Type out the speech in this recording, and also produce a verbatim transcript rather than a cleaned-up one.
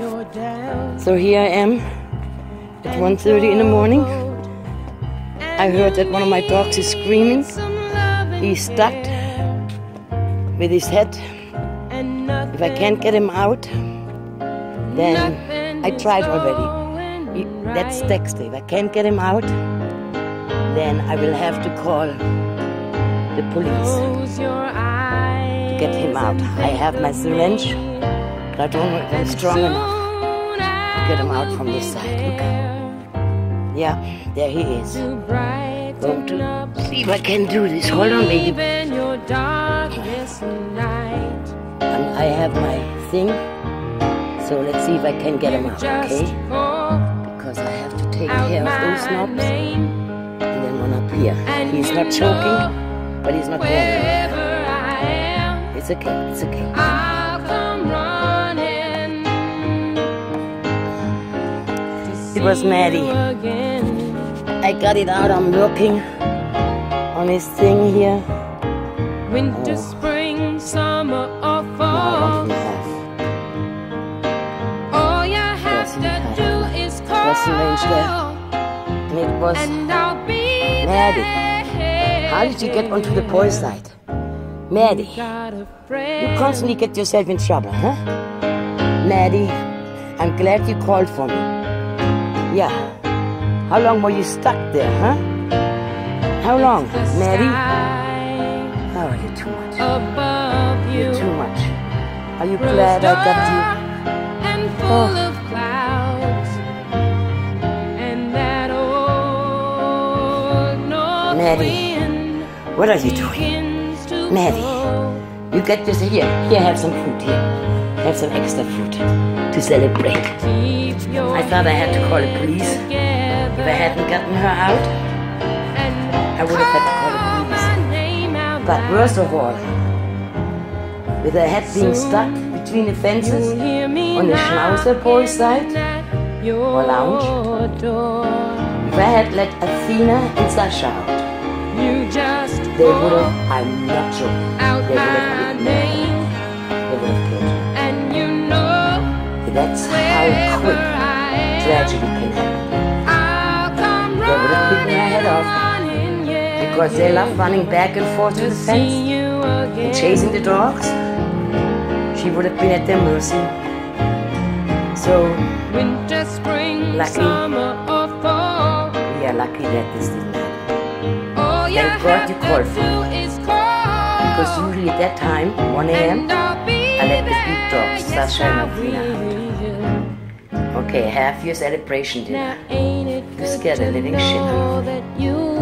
So here I am at one thirty in the morning. I heard that one of my dogs is screaming. He's stuck with his head. If I can't get him out, then I tried already. He, that's Dexter. If I can't get him out, then I will have to call the police to get him out. I have my syringe, but I don't know if I'm strong enough to get him out from this side. Look. Yeah, there he is. Going to see if I can do this. Hold on, baby. Um, I have my thing, so let's see if I can get him out, okay? Because I have to take care of those knobs. And then one up here. He's not choking, but he's not going. It's okay, it's okay. It was Maddie. I got it out, I'm working on his thing here. Winter, oh. spring, summer, or fall. All you have to do is call. And it was Maddie. How did you get onto the boys' side? Maddie, you constantly get yourself in trouble, huh? Maddie, I'm glad you called for me. Yeah. How long were you stuck there, huh? How long, Maddie? Oh, you're too much. You're too much. Are you glad I got you? Oh. Maddie, what are you doing? Maddie, you get this here. Here, have some food here. Have some extra food to celebrate. I thought I had to call the police. If I hadn't gotten her out, I would have had to call the police. But worst of all, with her head being stuck between the fences on the schnauzer boy's side or lounge, if I had let Athena and Sash out, they would have, I'm not joking, they would have killed me. They would have killed her. That's how quick tragedy can happen. They would have bitten her head off because they love running back and forth to the fence and chasing the dogs. She would have been at their mercy. So, lucky, we are lucky that this didn't happen. Thank God you called for me. Because usually at that time, one A M, I let the big dogs, Sash and Athena, out. Okay, have your celebration dinner. You scared the living shit out of me.